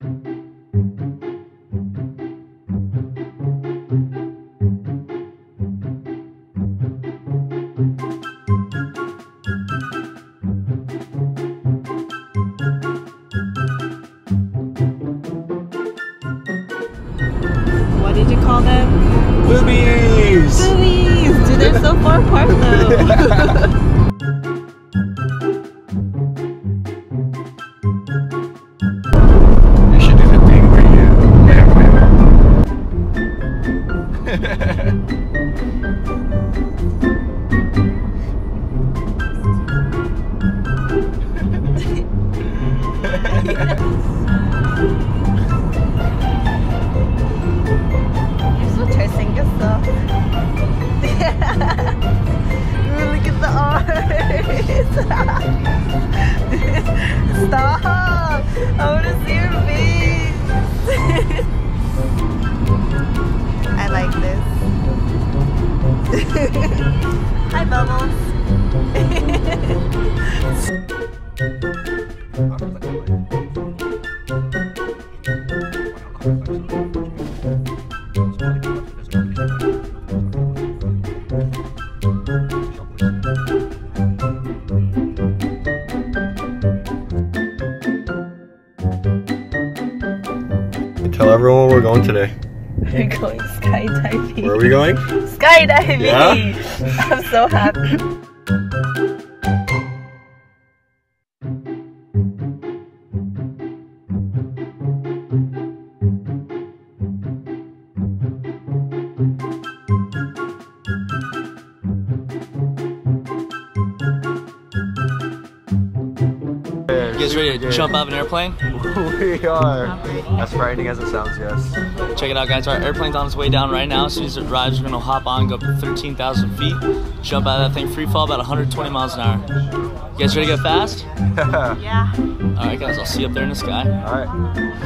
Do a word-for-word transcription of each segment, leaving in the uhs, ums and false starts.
What did you call them? Boobies! Boobies! Dude, they're so far apart though. You should do the thing where you wham wham 잘생겼어. Ooh, look at the arms. Stop. I want to see your face. I like this. Hi, Bubbles. Tell everyone where we're going today. We're going skydiving. Where are we going? Skydiving! Yeah? I'm so happy. You guys ready to jump out of an airplane? We are. As frightening as it sounds, yes. Check it out, guys. Our airplane's on its way down right now. As soon as it arrives, we're gonna hop on, go up to thirteen thousand feet, jump out of that thing, free fall about one hundred twenty miles an hour. You guys ready to go fast? Yeah. All right, guys. I'll see you up there in the sky. All right.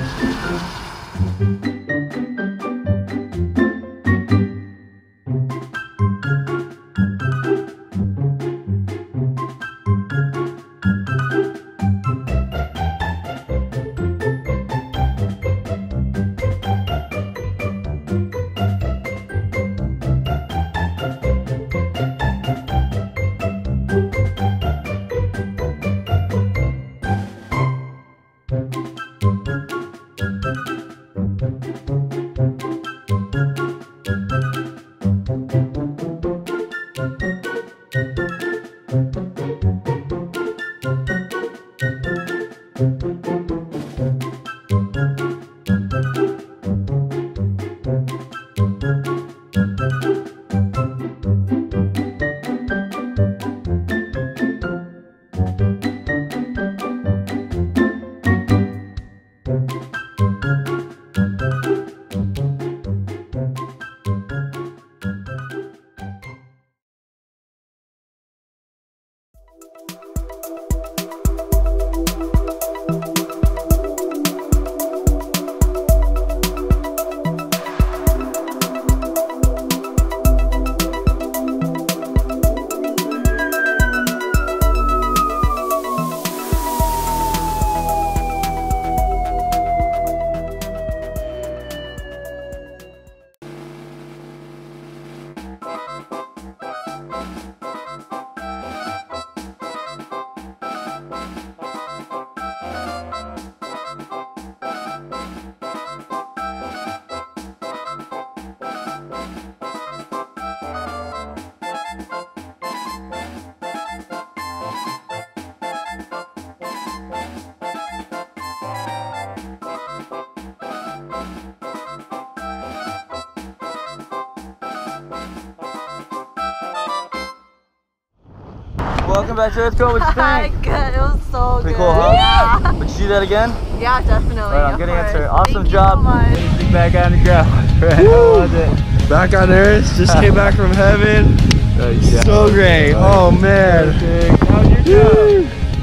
Welcome back to Earth Go. What you think? Good. It was so Pretty good. cool, huh? Yeah. Would you do that again? Yeah, definitely. Right on, good of answer. course. Awesome Thank job. You so much. Back on the ground. Right. How was it? Back on Earth. Just came back from heaven. Oh, yeah. So great. Oh man. How's your job?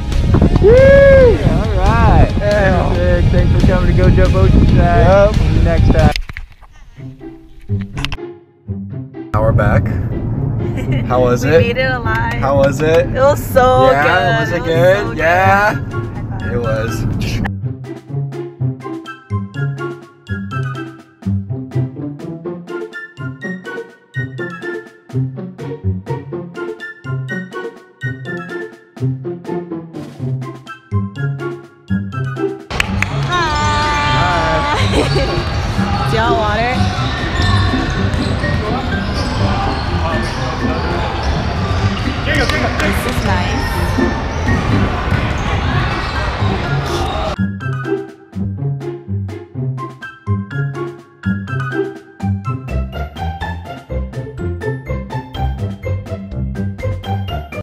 Woo! Alright. Yeah. Thanks for coming to Go Jump Oceanside. Yep. See you next time. Now we're back. How was we it? made it alive. How was it? It was so yeah, good. was it, it good? Was so yeah. Good. It was.